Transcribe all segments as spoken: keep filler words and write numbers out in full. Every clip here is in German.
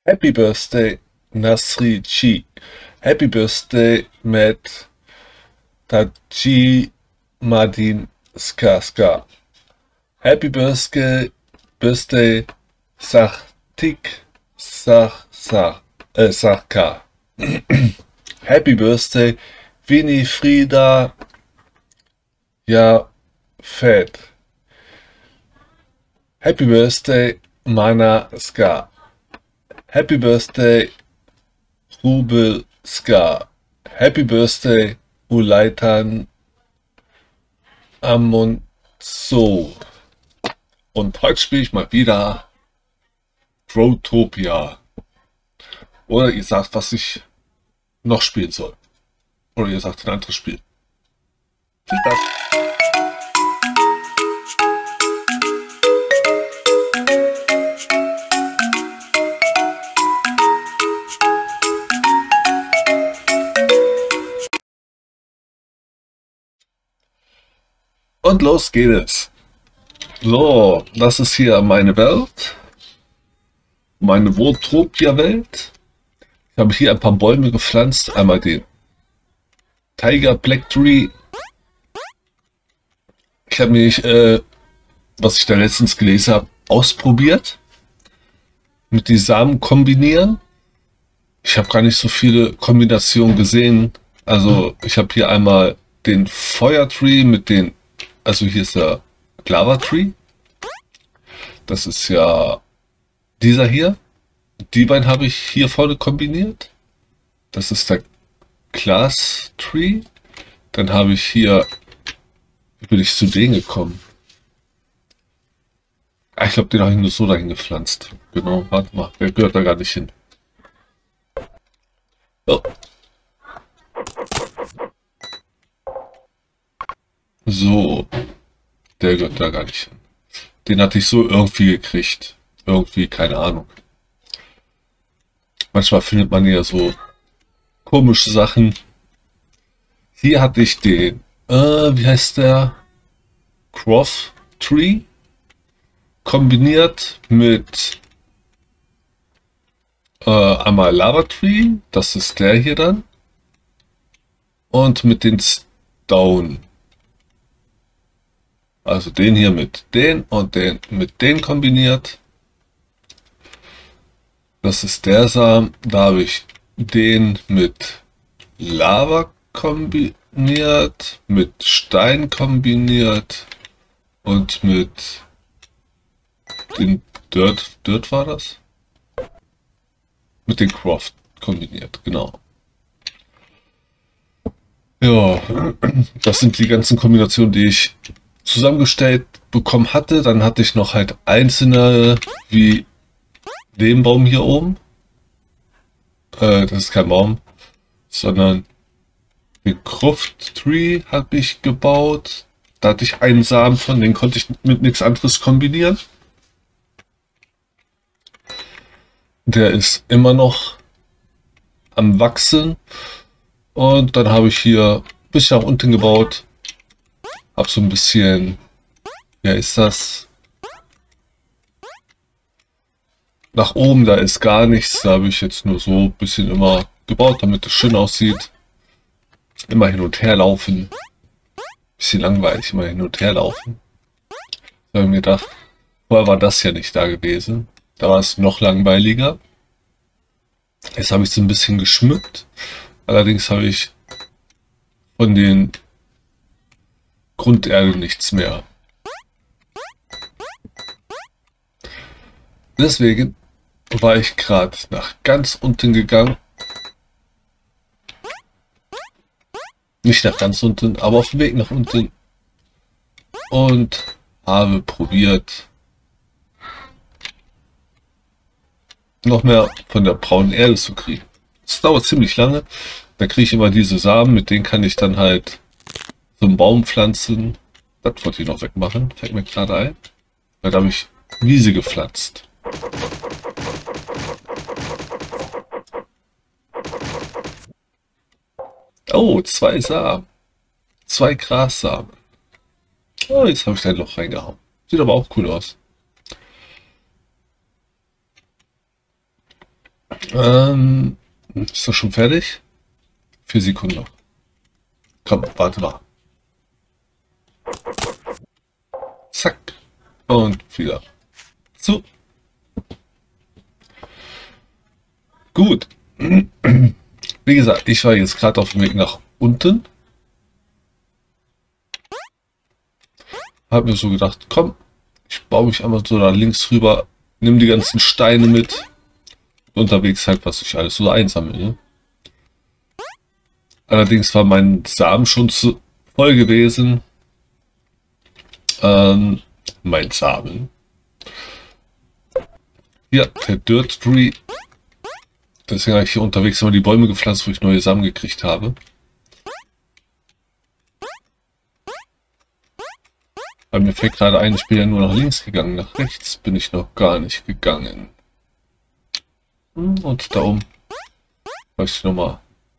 Happy Birthday, Nasri G. Happy Birthday, Matt Taji Madin Ska Ska. Happy Birthday, Birthday, Sachtik Sach Sach äh, Sachka. Happy Birthday, Winifrida Ja Fett. Happy Birthday, Mana Ska. Happy Birthday, Rubel Ska. Happy Birthday, Ulaitan Amonzo. Und heute spiele ich mal wieder Growtopia. Oder ihr sagt, was ich noch spielen soll. Oder ihr sagt ein anderes Spiel. Viel Spaß. Und los geht es. So, das ist hier meine Welt. Meine Growtopia-Welt. Ich habe hier ein paar Bäume gepflanzt. Einmal den Tiger Black Tree. Ich habe mich, äh, was ich da letztens gelesen habe, ausprobiert. Mit die Samen kombinieren. Ich habe gar nicht so viele Kombinationen gesehen. Also ich habe hier einmal den Feuer Tree mit den, also hier ist der Lava Tree. Das ist ja dieser hier. Die beiden habe ich hier vorne kombiniert. Das ist der Glass Tree. Dann habe ich hier, wie bin ich zu denen gekommen? Ah, ich glaube, den habe ich nur so dahin gepflanzt. Genau, warte mal, der gehört da gar nicht hin. Oh. So, der gehört da gar nicht hin. Den hatte ich so irgendwie gekriegt. Irgendwie, keine Ahnung. Manchmal findet man ja so komische Sachen. Hier hatte ich den, äh, wie heißt der? Croft Tree. Kombiniert mit äh, einmal Lava Tree. Das ist der hier dann. Und mit den Stone. Also den hier mit den und den mit den kombiniert. Das ist der Samen. Da habe ich den mit Lava kombiniert, mit Stein kombiniert und mit den Dirt, Dirt war das? Mit den Croft kombiniert, genau. Ja, das sind die ganzen Kombinationen, die ich zusammengestellt bekommen hatte. Dann hatte ich noch halt einzelne, wie den Baum hier oben. Äh, das ist kein Baum, sondern den Croft Tree habe ich gebaut. Da hatte ich einen Samen von, den konnte ich mit nichts anderes kombinieren. Der ist immer noch am Wachsen. Und dann habe ich hier ein bisschen nach unten gebaut. Habe so ein bisschen, ja ist das? Nach oben, da ist gar nichts. Da habe ich jetzt nur so ein bisschen immer gebaut, damit es schön aussieht. Immer hin und her laufen. Bisschen langweilig, immer hin und her laufen. Da habe ich mir gedacht, vorher war das ja nicht da gewesen. Da war es noch langweiliger. Jetzt habe ich es ein bisschen geschmückt. Allerdings habe ich von den Grunderde nichts mehr. Deswegen war ich gerade nach ganz unten gegangen. Nicht nach ganz unten, aber auf dem Weg nach unten. Und habe probiert, noch mehr von der braunen Erde zu kriegen. Das dauert ziemlich lange. Da kriege ich immer diese Samen, mit denen kann ich dann halt so einen Baum pflanzen. Das wollte ich noch wegmachen, fällt mir gerade ein. Da habe ich Wiese gepflanzt. Oh, zwei Samen. Zwei Grassamen. Oh, jetzt habe ich da ein Loch reingehauen. Sieht aber auch cool aus. Ähm, ist das schon fertig? Vier Sekunden noch. Komm, warte mal. Zack. Und wieder zu. Gut. Wie gesagt, ich war jetzt gerade auf dem Weg nach unten. Hab mir so gedacht, komm, ich baue mich einmal so da links rüber, nimm die ganzen Steine mit. Unterwegs halt, was ich alles so einsammle. Ne? Allerdings war mein Samen schon zu voll gewesen. Ähm, mein Samen. Hier, der Dirt Tree. Deswegen habe ich hier unterwegs immer die Bäume gepflanzt, wo ich neue Samen gekriegt habe. Weil mir fällt gerade ein, ich bin ja nur nach links gegangen, nach rechts bin ich noch gar nicht gegangen. Und da oben habe ich nochmal.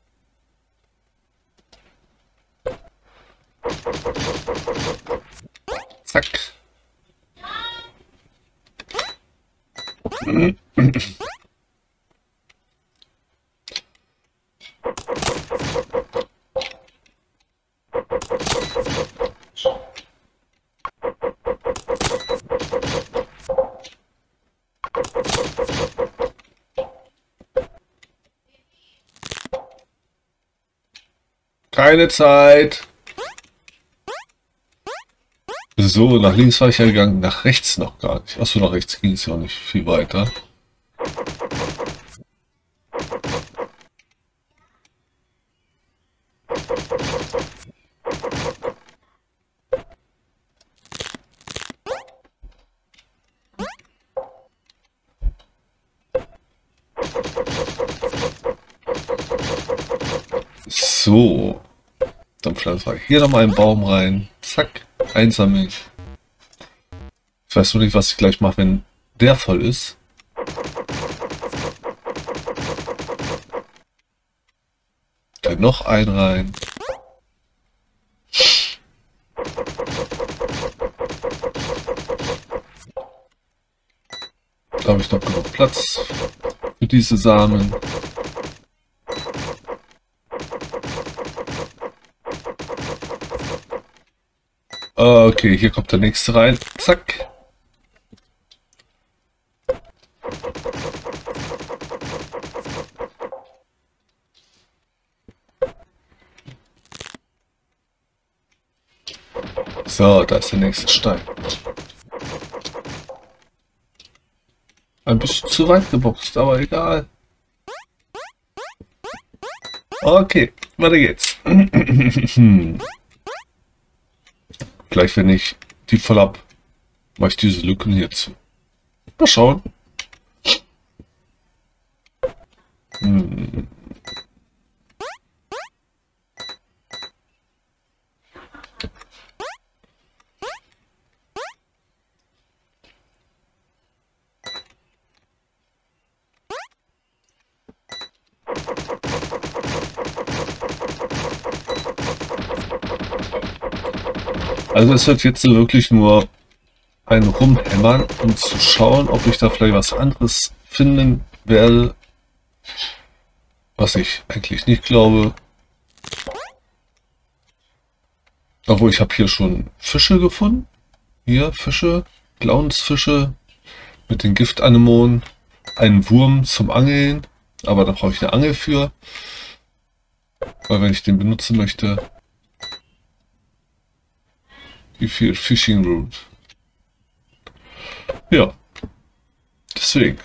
Zack. Keine Zeit. So, nach links war ich ja gegangen, nach rechts noch gar nicht. Achso, nach rechts ging es ja auch nicht viel weiter. So, dann pflanzen wir hier nochmal einen Baum rein. Zack, einsammeln. Ich weiß nur nicht, was ich gleich mache, wenn der voll ist. Dann noch einen rein. Da habe ich noch genug Platz für diese Samen. Okay, hier kommt der nächste rein. Zack. So, da ist der nächste Stein. Ein bisschen zu weit geboxt, aber egal. Okay, weiter geht's. Gleich, wenn ich die voll hab, mache ich diese Lücken hier zu. Mal schauen. Hm. Also es wird jetzt wirklich nur ein Rumhämmern, um zu schauen, ob ich da vielleicht was anderes finden werde, was ich eigentlich nicht glaube. Obwohl, ich habe hier schon Fische gefunden. Hier Fische, Clownsfische mit den Giftanemonen, einen Wurm zum Angeln, aber da brauche ich eine Angel für, weil wenn ich den benutzen möchte, wie viel Fishing Route. Ja, deswegen.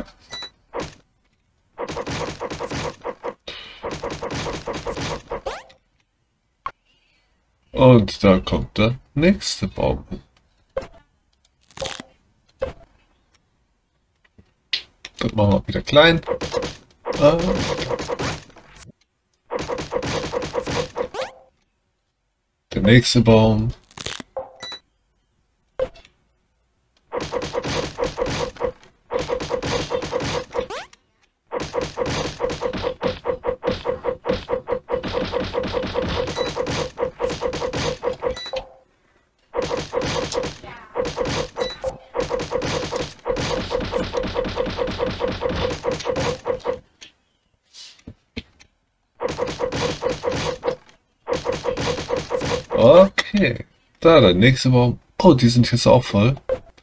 Und da kommt der nächste Baum. Das machen wir wieder klein. Ah. Der nächste Baum. Okay. Da, der nächste Baum. Oh, die sind jetzt auch voll.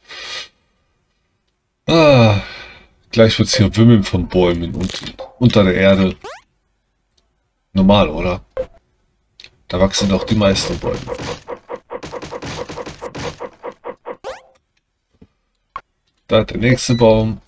Ah, gleich wird es hier wimmeln von Bäumen unten, unter der Erde. Normal, oder? Da wachsen doch die meisten Bäume. Da der nächste Baum.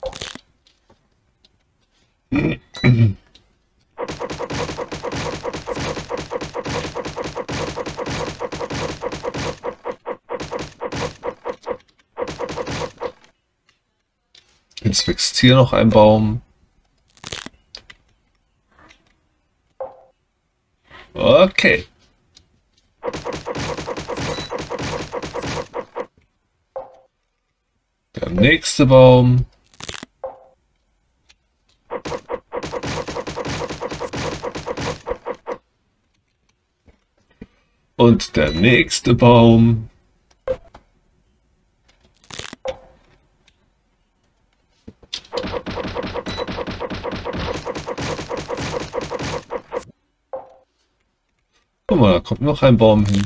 Jetzt wächst hier noch ein Baum. Okay. Der nächste Baum. Und der nächste Baum. Guck mal, da kommt noch ein Baum hin.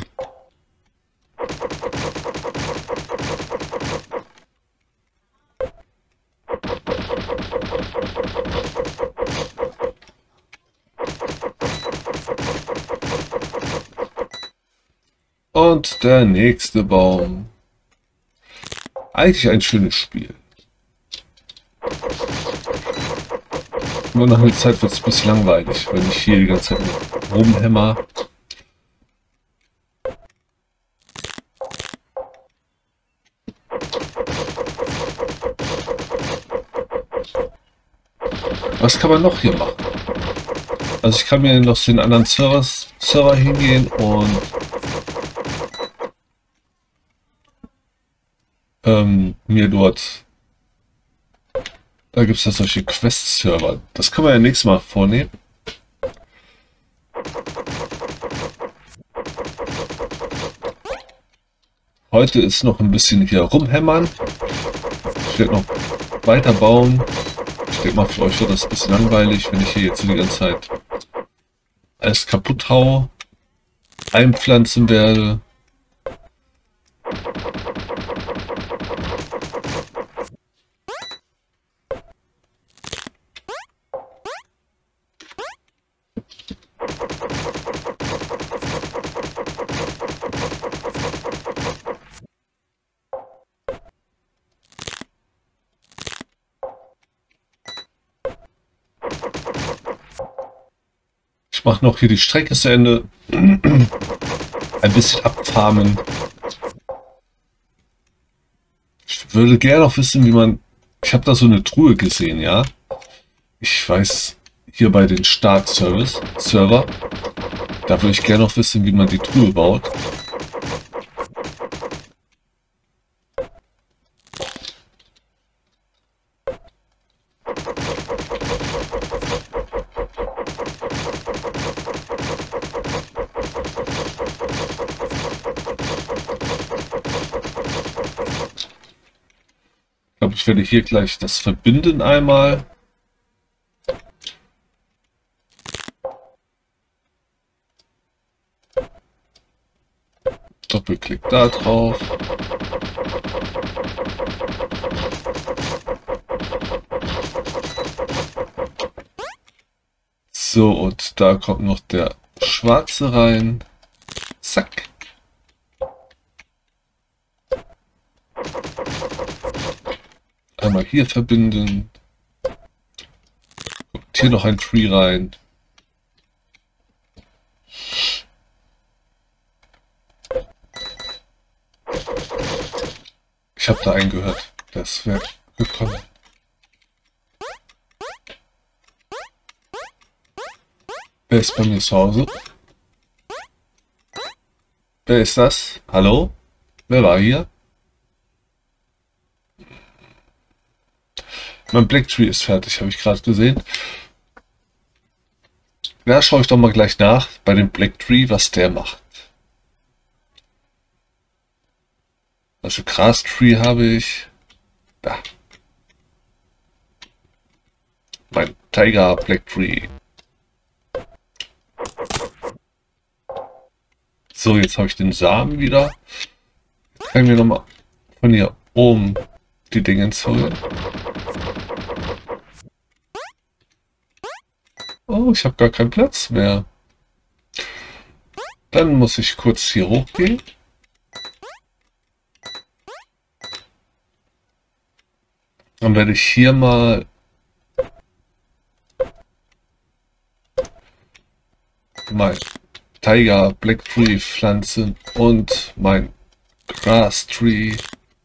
Und der nächste Baum. Eigentlich ein schönes Spiel. Nur nach einer Zeit wird es ein bisschen langweilig, wenn ich hier die ganze Zeit rumhämmer. Was kann man noch hier machen? Also ich kann mir noch den anderen Servers, Server hingehen und ähm, mir dort, da gibt es ja solche Quest-Server. Das können wir ja nächstes Mal vornehmen. Heute ist noch ein bisschen hier rumhämmern. Ich werde noch weiter bauen. Ich denke mal, für euch wird das ein bisschen langweilig, wenn ich hier jetzt die ganze Zeit alles kaputt haue, einpflanzen werde. Ich mache noch hier die Strecke zu Ende. Ein bisschen abfarmen. Ich würde gerne noch wissen, wie man... Ich habe da so eine Truhe gesehen, ja. Ich weiß, hier bei den Start-Service, Server, da würde ich gerne noch wissen, wie man die Truhe baut. Ich glaube, ich werde hier gleich das verbinden einmal. Doppelklick da drauf. So, und da kommt noch der schwarze rein. Zack. Einmal hier verbinden. Und hier noch ein Tree rein. Ich habe da einen gehört. Das wäre gekommen. Wer ist bei mir zu Hause? Wer ist das? Hallo? Wer war hier? Mein Black Tree ist fertig, habe ich gerade gesehen. Da schaue ich doch mal gleich nach bei dem Black Tree, was der macht. Also Grass Tree habe ich. Da. Mein Tiger Black Tree. So, jetzt habe ich den Samen wieder. Jetzt kann ich mir nochmal von hier oben die Dinge holen. Oh, ich habe gar keinen Platz mehr. Dann muss ich kurz hier hochgehen. Dann werde ich hier mal mein Tiger Black Tree pflanzen und mein Grass Tree.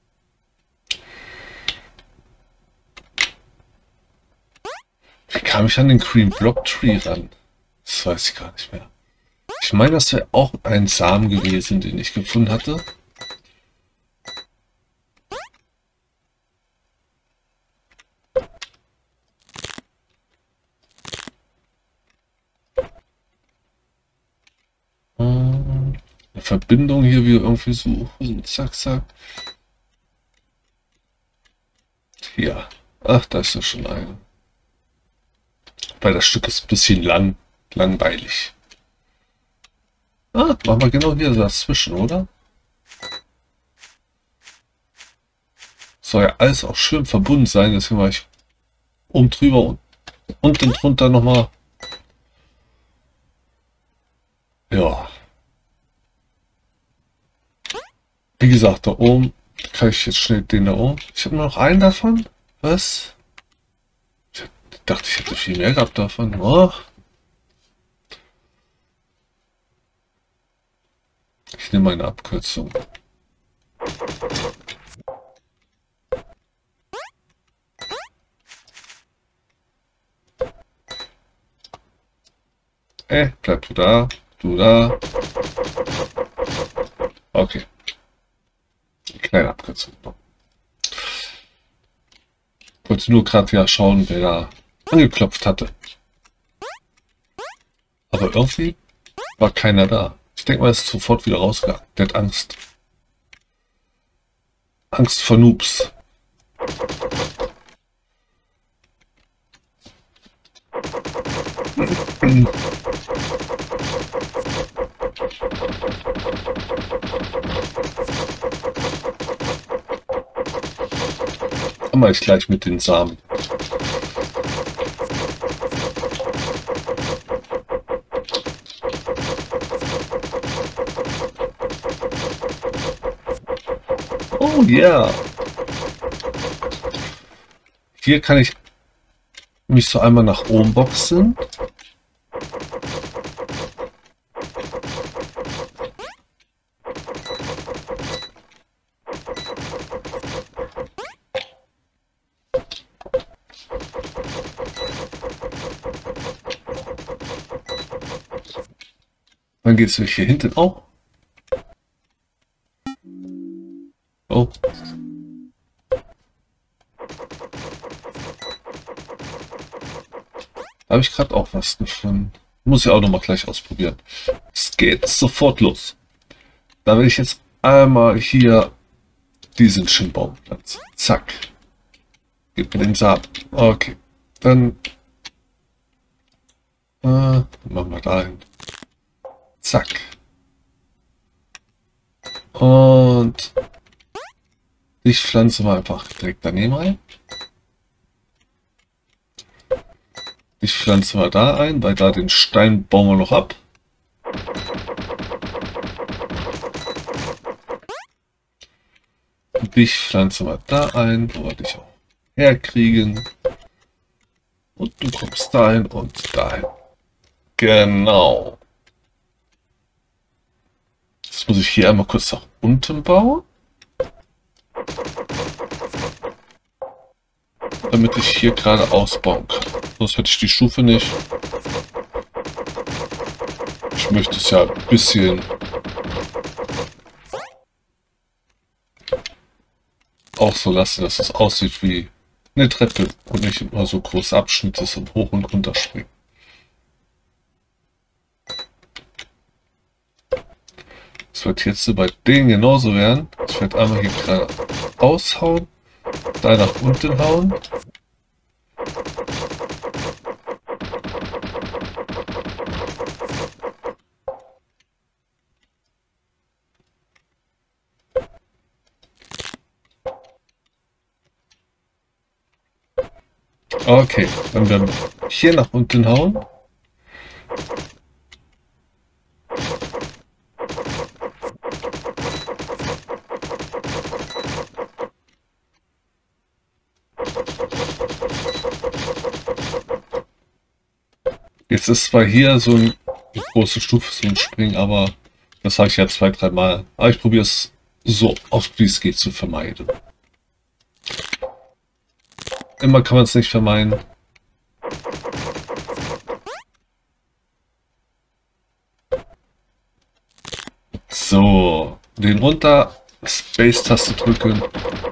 Wie kam ich an den Green Block Tree ran? Das weiß ich gar nicht mehr. Ich meine, das wäre auch ein Samen gewesen, den ich gefunden hatte. Eine Verbindung hier wieder irgendwie suchen. Zack, zack. Ja. Ach, da ist ja schon eine. Weil das Stück ist ein bisschen lang, langweilig. Ah, machen wir genau hier dazwischen, oder? Soll ja alles auch schön verbunden sein, deswegen war ich oben drüber und unten drunter nochmal. Ja. Wie gesagt, da oben kann ich jetzt schnell den da oben. Ich habe nur noch einen davon. Was? Ich dachte, ich hätte viel mehr gehabt davon. Oh. Ich nehme eine Abkürzung. Ey, bleib du da, du da. Okay. Kleine Abkürzung. Ich wollte nur gerade ja schauen, wer da angeklopft hatte. Aber irgendwie war keiner da. Ich denke mal, er ist sofort wieder rausgegangen. Der hat Angst. Angst vor Noobs. Dann mache ich gleich mit den Samen. Oh ja. Yeah. Hier kann ich mich so einmal nach oben boxen. Dann geht es hier hinten auch. Oh. Da habe ich gerade auch was gefunden. Muss ich auch noch mal gleich ausprobieren. Es geht sofort los. Da will ich jetzt einmal hier diesen Schimmbaum pflanzen. Zack. Gib mir den Samen. Okay. Dann äh, machen wir dahin. Zack. Und ich pflanze mal einfach direkt daneben ein. Ich pflanze mal da ein, weil da den Stein bauen wir noch ab. Und ich pflanze mal da ein, wo wir dich auch herkriegen. Und du kommst dahin und dahin. Genau. Jetzt muss ich hier einmal kurz nach unten bauen. Damit ich hier gerade ausbauen kann. Sonst hätte ich die Stufe nicht. Ich möchte es ja ein bisschen auch so lassen, dass es aussieht wie eine Treppe und nicht immer so große Abschnitte zum Hoch- und Runterspringen. Das wird jetzt bei denen genauso werden. Ich werde einmal hier gerade aushauen, da nach unten hauen. Okay, wenn wir hier nach unten hauen. Jetzt ist zwar hier so eine große Stufe zum Springen, aber das habe ich ja zwei, drei Mal. Aber ich probiere es so oft wie es geht zu vermeiden. Immer kann man es nicht vermeiden. So, den runter, Space-Taste drücken.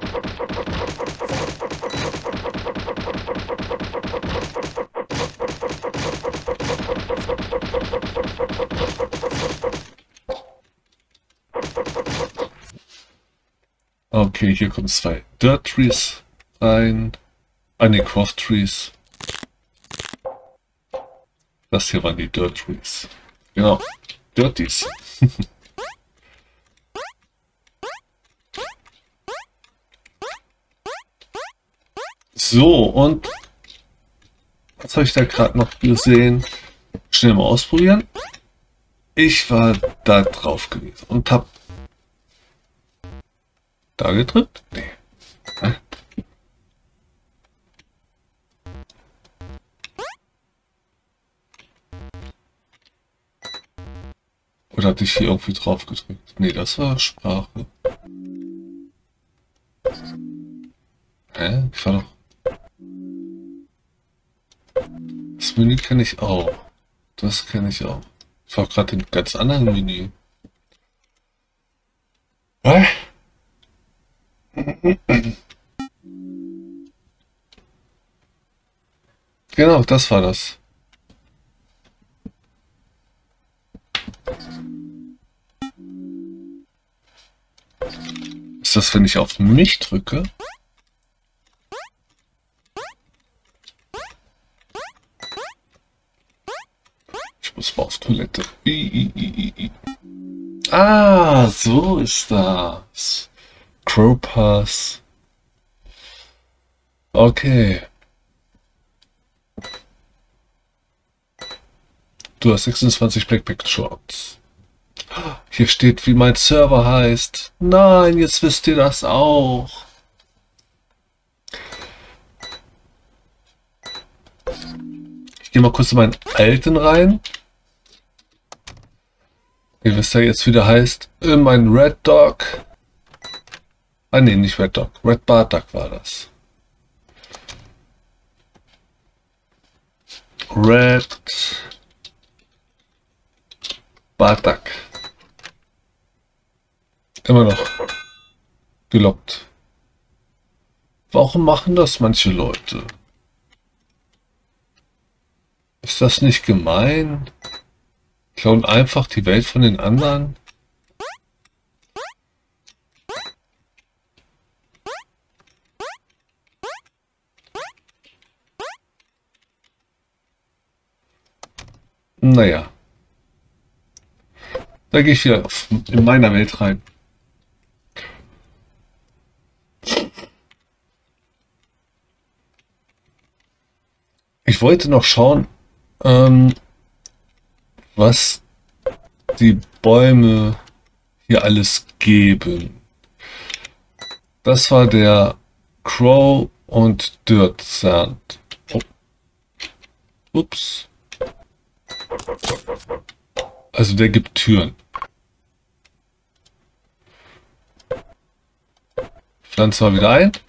Okay, hier kommen zwei Dirt Trees rein. Ah ne, Cross Trees. Das hier waren die Dirt Trees. Genau, Dirties. So, und was habe ich da gerade noch gesehen? Schnell mal ausprobieren. Ich war da drauf gewesen und habe da gedrückt? Nee. Hä? Oder hatte ich hier irgendwie drauf gedrückt? Nee, das war Sprache. Hä? Ich war doch... Das Menü kenne ich auch. Das kenne ich auch. Ich war gerade in einem ganz anderen Menü. Hä? Genau, das war das. Ist das, wenn ich auf mich drücke? Ich muss mal auf Toilette. I, I, I, I. Ah, so ist das. Crow Pass. Okay. Du hast sechsundzwanzig Backpack Shorts. Hier steht, wie mein Server heißt. Nein, jetzt wisst ihr das auch. Ich gehe mal kurz in meinen alten rein. Ihr wisst ja jetzt, wie der heißt. Mein Red Dog. Ah ne, nicht Red Dog. Red Barduck war das. Red Barduck. Immer noch gelockt. Warum machen das manche Leute? Ist das nicht gemein? Klauen einfach die Welt von den anderen? Naja. Da gehe ich wieder in meiner Welt rein. Ich wollte noch schauen, ähm, was die Bäume hier alles geben. Das war der Crow und Dirt Sand. Oh. Ups. Also der gibt Türen. Pflanzen wir wieder ein.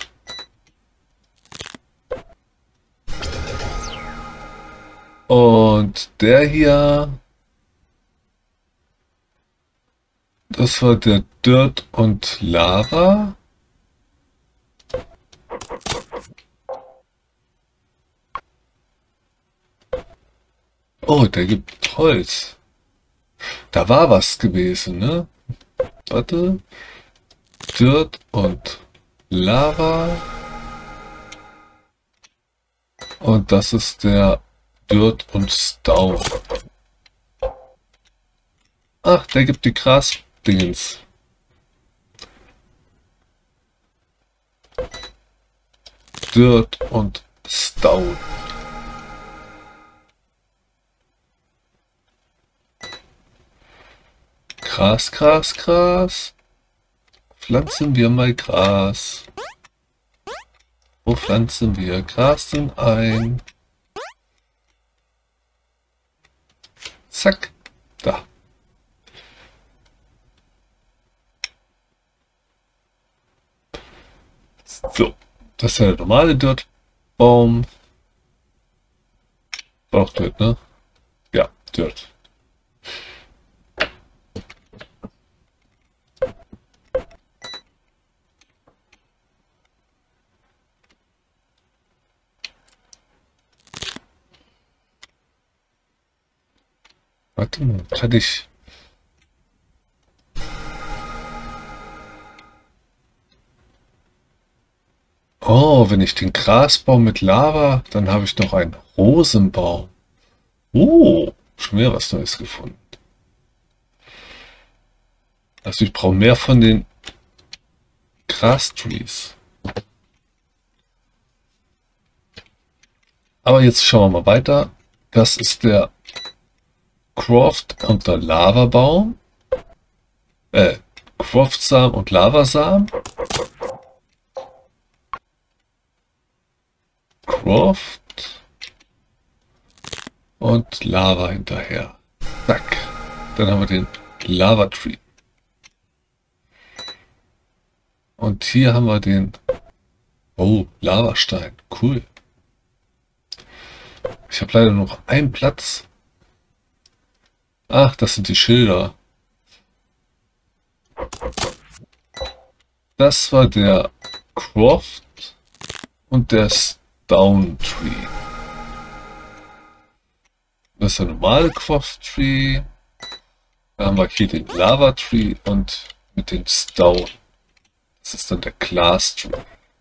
Und der hier, das war der Dirt und Lava. Oh, der gibt Holz. Da war was gewesen, ne? Warte. Dirt und Lava. Und das ist der Dirt und Stau. Ach, der gibt die Gras-Dingens. Dirt und Stone. Gras, Gras, Gras. Pflanzen wir mal Gras. Wo pflanzen wir Gras denn ein? Zack. Da. So. Das ist ja der normale Dirtbaum. War auch Dirt, ne? Ja, Dirt. Warte mal, kann ich... Oh, wenn ich den Grasbaum mit Lava, dann habe ich noch einen Rosenbaum. Oh, schon wieder was Neues gefunden. Also ich brauche mehr von den Grastrees. Aber jetzt schauen wir mal weiter. Das ist der Croft und der Lavabaum. Äh, Croftsamen und Lavasamen. Croft und Lava hinterher. Zack. Dann haben wir den Lava Tree. Und hier haben wir den... Oh, Lavastein. Cool. Ich habe leider noch einen Platz. Ach, das sind die Schilder. Das war der Croft und der Stone Tree. Das ist der normale Croft Tree. Dann haben wir hier den Lava Tree und mit den Stone. Das ist dann der Glass Tree.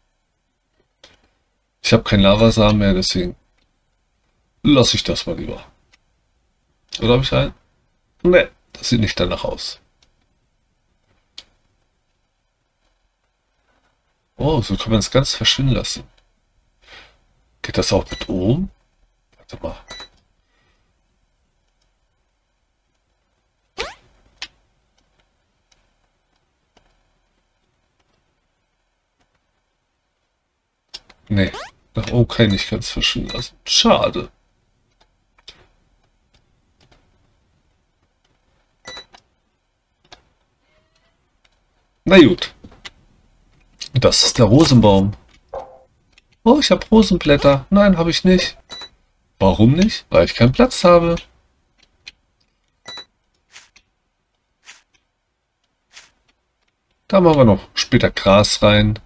Ich habe keinen Lavasamen mehr, deswegen lasse ich das mal lieber. Oder habe ich einen? Ne, das sieht nicht danach aus. Oh, so kann man es ganz verschwinden lassen. Geht das auch mit oben? Warte mal. Nee, nach oben kann ich nicht ganz verschwinden lassen. Schade. Na gut. Das ist der Rosenbaum. Oh, ich habe Rosenblätter. Nein, habe ich nicht. Warum nicht? Weil ich keinen Platz habe. Da machen wir noch später Gras rein.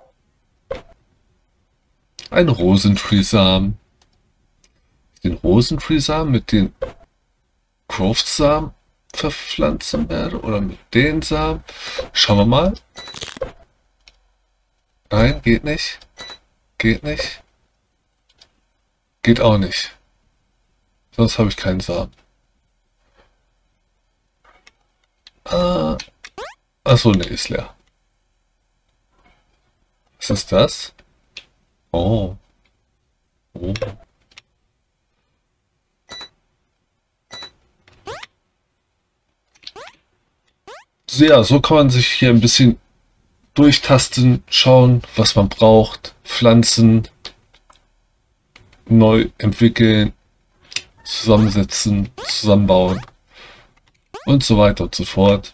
Ein Rosentree-Samen. Den Rosentree-Samen mit den Croft-Samen verpflanzen werde. Oder mit den Samen. Schauen wir mal. Nein, geht nicht. Geht nicht. Geht auch nicht. Sonst habe ich keinen Samen. Ah. Achso, ne, ist leer. Was ist das? Oh. Oh. So, ja, so kann man sich hier ein bisschen durchtasten, schauen, was man braucht, Pflanzen neu entwickeln, zusammensetzen, zusammenbauen und so weiter und so fort.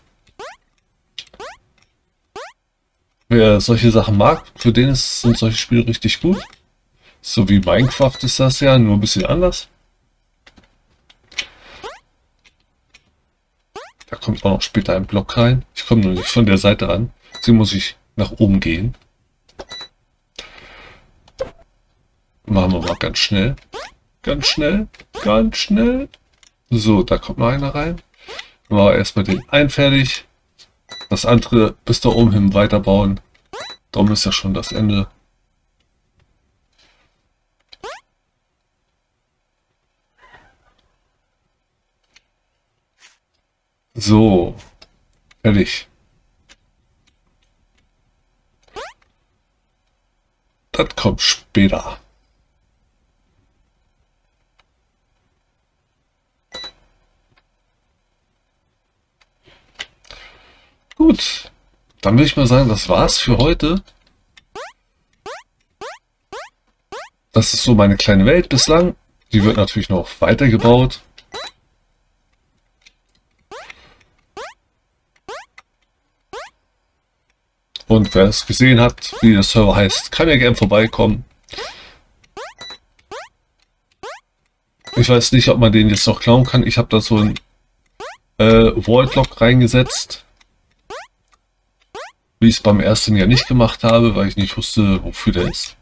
Wer solche Sachen mag, für den ist, sind solche Spiele richtig gut. So wie Minecraft ist das ja, nur ein bisschen anders. Da kommt auch noch später ein Block rein. Ich komme nur nicht von der Seite an. Deswegen muss ich nach oben gehen. Machen wir mal ganz schnell. Ganz schnell. Ganz schnell. So, da kommt noch einer rein. Machen wir erstmal den einen fertig. Das andere bis da oben hin weiterbauen. Darum ist ja schon das Ende. So. Fertig. Das kommt später. gut, dann würde ich mal sagen, das war's für heute. Das ist so meine kleine Welt bislang. Die wird natürlich noch weitergebaut. Und wer es gesehen hat, wie der Server heißt, kann ja gerne vorbeikommen. Ich weiß nicht, ob man den jetzt noch klauen kann. Ich habe da so ein äh, Wallblock reingesetzt. Wie ich es beim ersten Jahr nicht gemacht habe, weil ich nicht wusste, wofür der ist.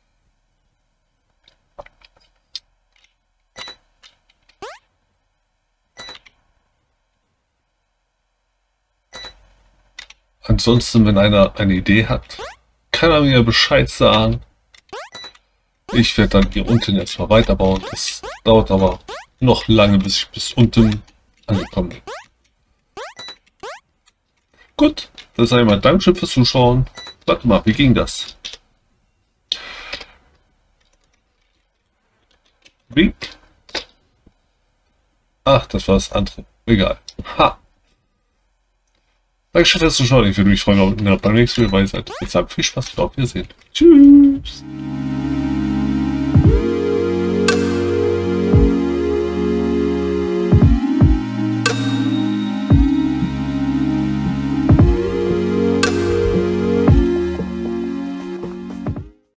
Ansonsten, wenn einer eine Idee hat, kann er mir Bescheid sagen. Ich werde dann hier unten erstmal weiterbauen. Das dauert aber noch lange, bis ich bis unten angekommen bin. Gut, dann sage ich mal Dankeschön fürs Zuschauen. Warte mal, wie ging das? Wie? Ach, das war das andere. Egal. Ha! Dankeschön fürs Zuschauen. Ich würde mich freuen, wenn ihr beim nächsten Mal dabei seid. Ich sage viel Spaß und auf Wiedersehen. Tschüss!